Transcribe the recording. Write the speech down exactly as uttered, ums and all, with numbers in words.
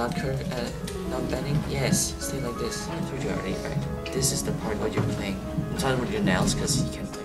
not curve, uh, not bending. Yes, stay like this. I told you already, right? This is the part where you're playing. I'm talking with your nails because you can.